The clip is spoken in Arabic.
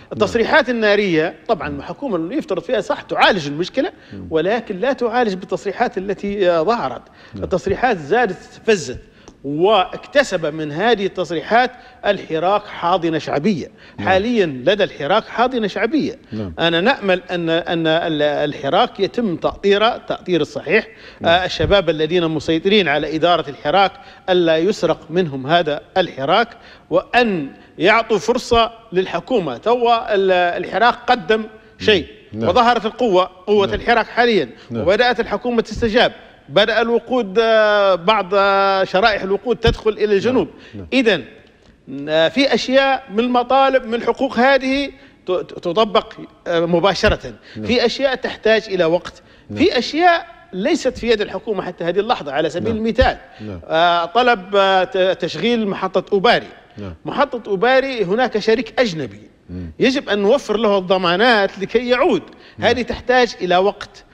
التصريحات النارية طبعا الحكومة يفترض فيها صح تعالج المشكلة، ولكن لا تعالج بالتصريحات التي ظهرت. التصريحات زادت استفزت، واكتسب من هذه التصريحات الحراك حاضنة شعبية. حاليا لدى الحراك حاضنة شعبية. أنا نأمل أن الحراك يتم تأطير الصحيح. الشباب الذين مسيطرين على إدارة الحراك ألا يسرق منهم هذا الحراك، وأن يعطوا فرصة للحكومة. توا الحراك قدم شيء وظهرت قوة الحراك حاليا، وبدأت الحكومة تستجاب. بدأ الوقود، بعض شرائح الوقود تدخل إلى الجنوب. إذن في أشياء من المطالب من الحقوق هذه تطبق مباشرة، في أشياء تحتاج إلى وقت، في أشياء ليست في يد الحكومة حتى هذه اللحظة. على سبيل المثال طلب تشغيل محطة أوباري. محطة أوباري هناك شريك أجنبي، يجب أن نوفر له الضمانات لكي يعود. هذه تحتاج إلى وقت،